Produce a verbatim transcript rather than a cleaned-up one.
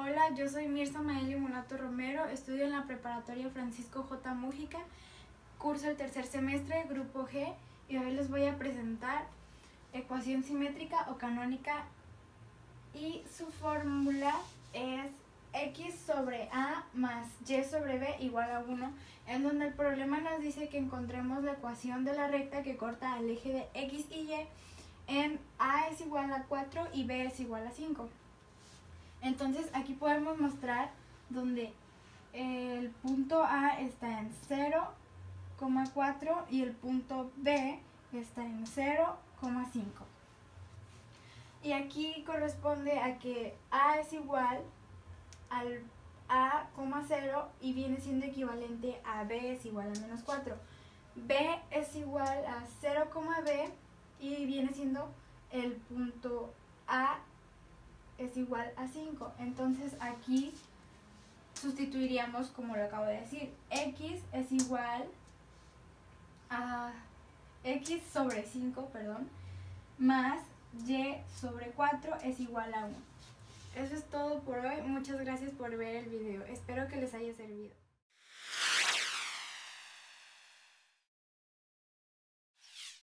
Hola, yo soy Mirza Maeli Mulato Romero, estudio en la preparatoria Francisco J. Mújica, curso el tercer semestre, grupo G, y hoy les voy a presentar ecuación simétrica o canónica, y su fórmula es x sobre a más y sobre b igual a uno, en donde el problema nos dice que encontremos la ecuación de la recta que corta al eje de x y y en a es igual a cuatro y b es igual a cinco. Entonces aquí podemos mostrar donde el punto A está en cero coma cuatro y el punto B está en cero coma cinco. Y aquí corresponde a que A es igual al A, cero y viene siendo equivalente a B es igual a menos cuatro. B es igual a cero, B y viene siendo el punto A es igual a cinco. Entonces aquí sustituiríamos como lo acabo de decir. X es igual a x sobre cinco, perdón, más y sobre cuatro es igual a uno. Eso es todo por hoy. Muchas gracias por ver el video. Espero que les haya servido.